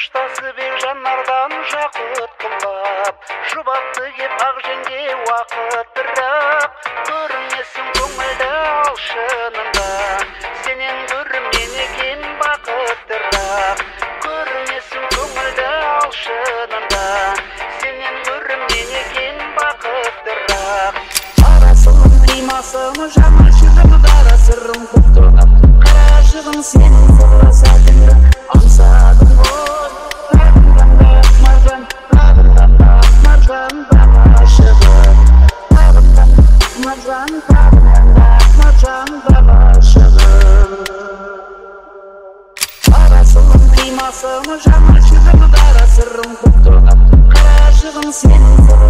Қоштасып жанардан жақұт құлап, жұбатты кеп ақ жеңге уақыт бірақ, көрмесін көңілді алшынында, сенен көрімнен екен бақыттырақ. Көрмесін көңілді алшынында, сенен көрімнен екен бақыттырақ. Арасының қимасыны жаны жүрім дара сырым көп тұрғап, қара жығын сенің сырлы сәтіңді аңсадым ғой. Арасының қимасыны жаны жүрім дара сырым көп тұрғап, қара жығын сенің